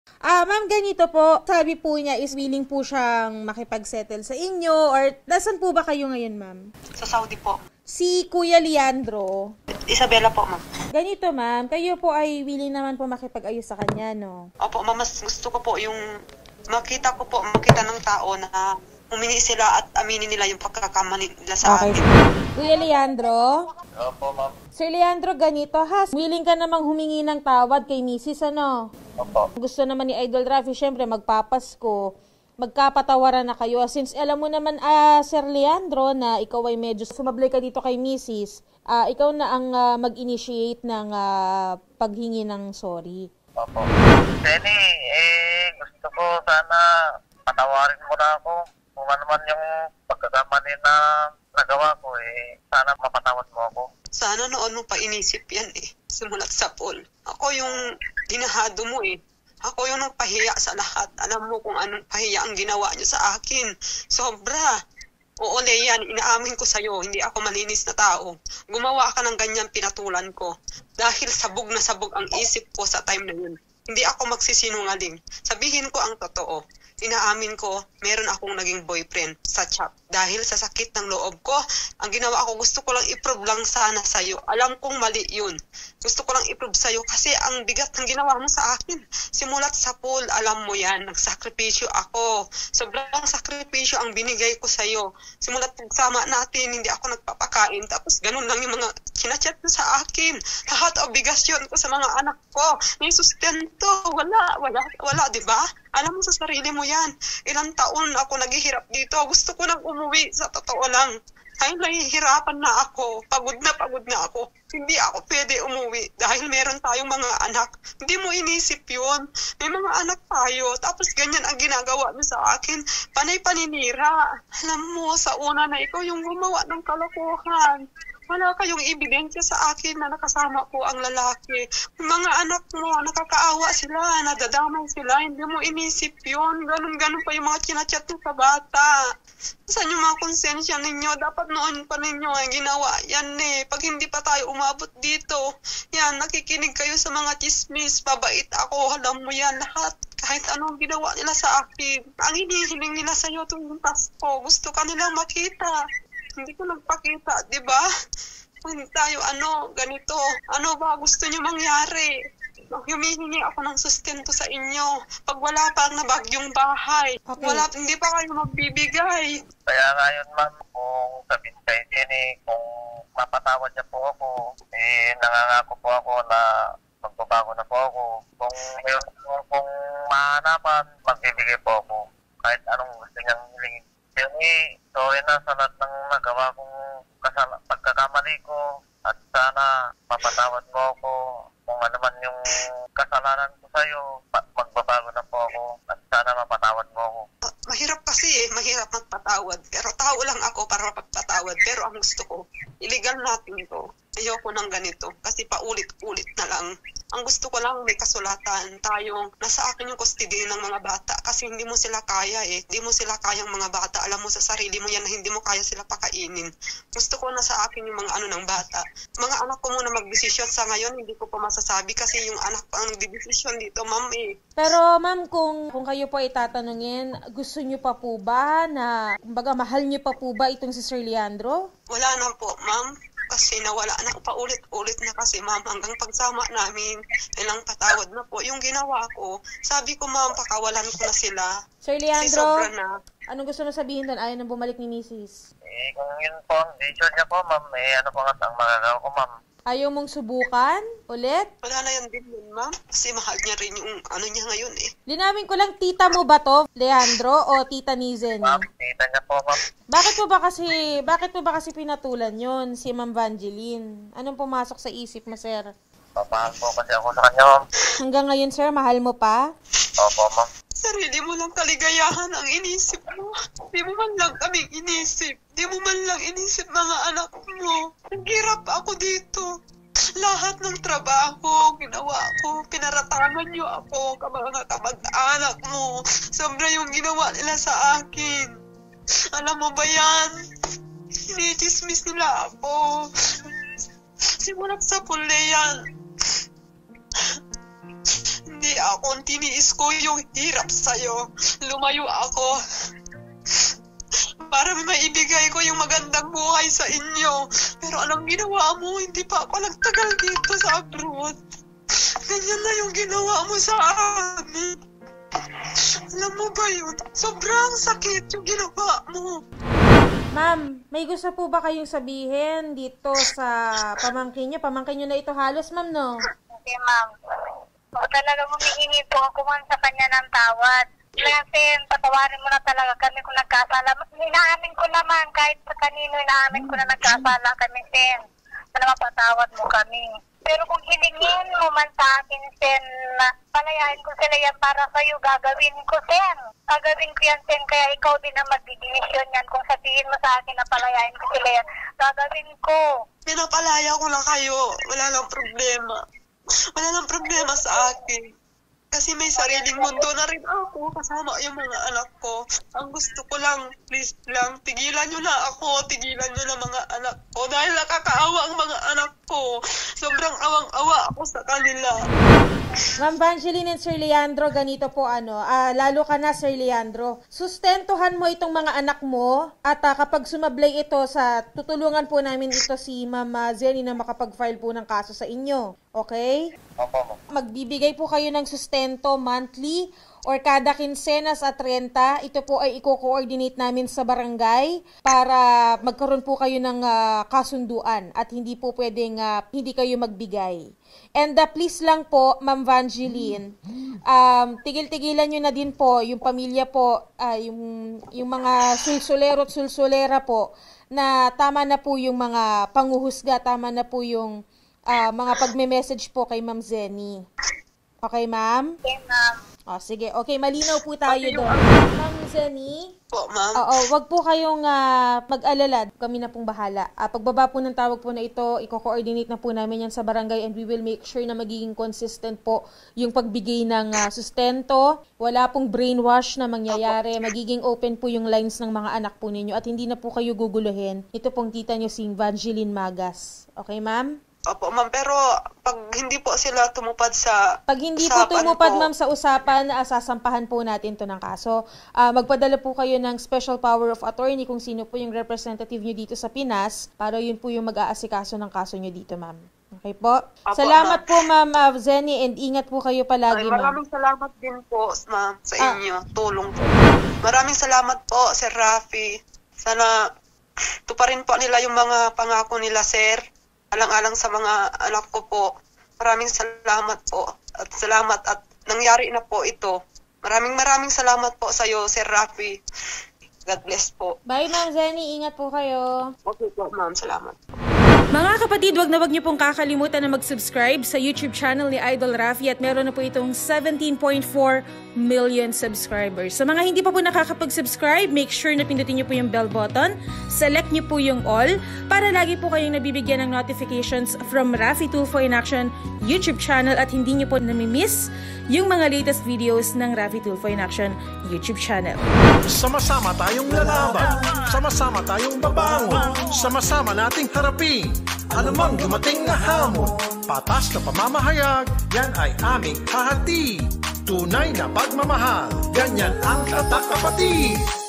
Ma'am, ganito po. Sabi po niya is willing po siyang makipag-settle sa inyo or nasan po ba kayo ngayon, ma'am? Sa Saudi po. Si Kuya Leandro. Isabela po, ma'am. Ganito, ma'am. Kayo po ay willing naman po makipag-ayos sa kanya, no? Opo, ma'am, mas gusto ko po yung makita ng tao na humingi sila at aminin nila yung pagkakamali nila sa Okay. akin. Kuya Leandro? Opo, ma'am. Sir Leandro, ganito ha. Willing ka namang humingi ng tawad kay Mrs. ano? Opo. Gusto naman ni Idol Rafi, syempre magpapasko. Magkapatawaran na kayo. Since alam mo naman, Sir Leandro, na ikaw ay medyo sumablay ka dito kay Mrs., ikaw na ang mag-initiate ng paghingi ng sorry. Opo. Jenny, gusto ko sana patawarin mo na ako. Kung ano man yung pagkakamali na nagawa ko, sana mapatawad mo ako. Sana noon mo pa inisip yan simulat sa pool. Ako yung hinahado mo Ako yung nagpahiya sa lahat. Alam mo kung anong pahiya ang ginawa niyo sa akin. Sobra. Oo, Leyan, inaamin ko sa'yo, hindi ako malinis na tao. Gumawa ka ng ganyan, pinatulan ko. Dahil sabog na sabog ang isip ko sa time na yun. Hindi ako magsisinungaling. Sabihin ko ang totoo. Inaamin ko, meron akong naging boyfriend sa chat. Dahil sa sakit ng loob ko, ang ginawa ko, gusto ko lang i-prove lang sana sa'yo. Alam kong mali yun. Gusto ko lang i-prove sa'yo kasi ang bigat ng ginawa mo sa akin. Simulat sa pool, alam mo yan, nagsakripisyo ako. Sobrang sakripisyo ang binigay ko sa'yo. Simulat pagsama natin, hindi ako nagpapakain. Tapos ganun lang yung mga kinachat mo sa akin. Lahat obligasyon ko sa mga anak ko. May sustento. Wala, di ba? Alam mo sa sarili mo yan. Ilang taon ako naghihirap dito. Gusto ko nang umuwi sa totoo lang. Dahil nahihirapan na ako. Pagod na ako. Hindi ako pwede umuwi dahil meron tayong mga anak. Hindi mo inisip yun. May mga anak tayo. Tapos ganyan ang ginagawa mo sa akin. Panay paninira. Alam mo, sa una na ikaw yung gumawa ng kalokohan. Wala kayong ebidensya sa akin na nakasama ko ang lalaki. Mga anak mo, nakakaawa sila, nadadamay sila, hindi mo inisip yun. Ganun pa yung mga chinachat mo sa bata. Saan yung mga konsensya ninyo? Dapat noon pa ninyo ang ginawa yan Pag hindi pa tayo umabot dito, yan, nakikinig kayo sa mga chismis, pabait ako, alam mo yan lahat. Kahit anong ginawa nila sa akin, ang hinihiling nila sa'yo tuwing Pasko, gusto ka nilang makita. Hindi ko nagpakita, di ba? Kung tayo, ganito. Ano ba gusto nyo mangyari? Humihingi ako ng sustento sa inyo. Pag wala pa na bagyong bahay, Okay. hindi pa kayo magbibigay. Kaya ngayon, ma'am, kung sabihin kay Jenny, kung mapatawad niya po ako, nangangako po ako na magbabago na po ako. Kung mahanapan, magbibigay po ako. Kahit anong gusto niyang hilingin. Jenny, sorry na sa lahat ng nagawa kong pagkakamali ko at sana mapatawad mo ako kung ano man yung kasalanan ko sa'yo. Magbabago na po ako at sana mapatawad mo ako. Mahirap kasi mahirap magpatawad. Pero tao lang ako para magpatawad. Pero ang gusto ko, illegal natin to. Ayoko ng ganito kasi paulit-ulit na lang. Ang gusto ko lang may kasulatan tayong nasa akin yung custody ng mga bata kasi hindi mo sila kaya Hindi mo sila kayang mga bata. Alam mo sa sarili mo yan na hindi mo kaya sila pakainin. Gusto ko nasa akin yung mga ng bata. Mga anak ko muna magdesisyon sa ngayon, hindi ko pa masasabi kasi yung anak ko ang nagdedesisyon dito, ma'am Pero ma'am, kung kayo po ay tatanungin, gusto nyo pa po ba na, kumbaga mahal nyo pa po ba itong si Sir Leandro? Wala na po, ma'am. Kasi nawala na paulit-ulit na kasi ma'am hanggang pagsama namin ilang patawad na po yung ginawa ko. Sabi ko ma'am pakawalan ko na sila. Sir Kasi Leandro, sobra na. anong gusto mo sabihin doon? Ayaw na bumalik ni Mrs. Kung yun po ang decision niya po, ma'am, ano po nga ang magagawa ko, ma'am? Ayaw mong subukan ulit? Wala na yan din yun ma'am. Kasi mahal niya rin yung niya ngayon Linawin ko lang, tita mo ba to, Leandro, o tita Nizen? Ma'am, tita niya po, ma'am. Bakit mo ba kasi pinatulan yon si Ma'am Vangeline? Anong pumasok sa isip mo, sir? Papahal po kasi ako sa kanya, ma'am. Hanggang ngayon, sir, mahal mo pa? Opo, ma'am. Sarili mo lang kaligayahan ang inisip mo. Di mo man lang kaming inisip. Di mo man lang inisip mga anak mo. Naghirap ako dito. Lahat ng trabaho, ginawa ko, pinaratangan niyo ako, mga kamag-anak mo. Sobra yung ginawa nila sa akin. Alam mo ba yan? Sinismis nila ako. Simulat sa puli yan. Hindi Kaya ako, tiniis ko yung hirap sa'yo. Lumayo ako para may ibigay ko yung magandang buhay sa inyo. Pero anong ginawa mo? Hindi pa ako nagtagal dito sa abroad. Ganyan na yung ginawa mo sa amin. Alam mo ba yun? Sobrang sakit yung ginawa mo. Ma'am, may gusto po ba kayong sabihin dito sa pamangkin niyo? Pamangkin niyo na ito halos, ma'am, no? Okay, ma'am. O talaga humihingi po ako man sa kanya ng tawad. Kasi patawarin mo na talaga kami kung nagkasala. Inaamin ko naman kahit sa kanino, inaamin ko na nagkasala kami, Sen. Sana mapatawad mo kami. Pero kung hilingin mo man sa akin, Sen, na palayain ko sila yan para sa'yo, gagawin ko, Sen. Gagawin ko yan, Sen, kaya ikaw din ang magdidinisyon yan. Kung sabihin mo sa akin na palayain ko sila yan, gagawin ko. Pinapalaya ko lang kayo. Wala lang problema. Wala lang problema sa akin. Kasi may sariling mundo na rin ako kasama yung mga anak ko. Ang gusto ko lang, please lang, tigilan nyo na ako, tigilan nyo na mga anak ko. Dahil nakakaawa ang mga anak ko. Sobrang awang-awa ako sa kanila. Ma'am Vangeline and Sir Leandro, ganito po lalo ka na, Sir Leandro. Sustentuhan mo itong mga anak mo at kapag sumablay ito tutulungan po namin ito si Ma'am Zenny na makapag-file po ng kaso sa inyo. Okay? Opo. Magbibigay po kayo ng sustento monthly or kada kinsenas at 30. Ito po ay i-coordinate namin sa barangay para magkaroon po kayo ng kasunduan at hindi po pwedeng hindi kayo magbigay. And please lang po, Ma'am Vangeline, tigil-tigilan nyo na din po yung pamilya po, yung mga sulsulero at sulsulera po, na tama na po yung mga panguhusga, tama na po yung mga pagme-message po kay Ma'am Zenny. Okay, ma'am? Okay, ma'am. Sige. Okay, malinaw po tayo doon. Ma'am Zenny? Po, ma'am. Wag po kayong mag-alala. Kami na pong bahala. Pagbaba po ng tawag po na ito, i-coordinate na po namin yan sa barangay and we will make sure na magiging consistent po yung pagbigay ng sustento. Wala pong brainwash na mangyayari. Magiging open po yung lines ng mga anak po ninyo at hindi na po kayo guguluhin. Ito pong tita nyo si Vangeline Magas. Okay, ma'am? Opo, ma'am. Pero pag hindi po sila tumupad sa Pag hindi po tumupad, ma'am, sa usapan, sasampahan po natin to ng kaso. Magpadala po kayo ng special power of attorney kung sino po yung representative nyo dito sa Pinas para yun po yung mag-aasikaso ng kaso nyo dito, ma'am. Okay po? Opo, Salamat po, Ma'am Zenny, and ingat po kayo palagi, ma'am. Maraming salamat din po, ma'am, sa inyo. Tulong po. Maraming salamat po, Sir Rafi. Sana tuparin po nila yung mga pangako nila, sir. Alang-alang sa mga anak ko po. Maraming salamat po. At salamat at nangyari na po ito. Maraming salamat po sa iyo, Sir Rafi. God bless po. Bye, Ma'am Zenny. Ingat po kayo. Okay po, ma'am. Salamat. Mga kapatid, wag niyo pong kakalimutan na mag-subscribe sa YouTube channel ni Idol Rafi at meron na po itong 17.4 million subscribers. Sa mga hindi pa po nakakapag-subscribe, make sure na pindutin niyo po yung bell button, select niyo po yung all para lagi po kayong nabibigyan ng notifications from Rafi Tulfo in Action YouTube channel at hindi niyo po namimiss yung mga latest videos ng Rafi Tulfo in Action YouTube channel. Sama-sama tayong lalaban, sama-sama tayong babangon, sama-sama nating harapin anumang dumating na hamon. Patas na pamamahayag, yan ay aming hahati. Tunay na pagmamahal, ganyan ang tatak kapatid.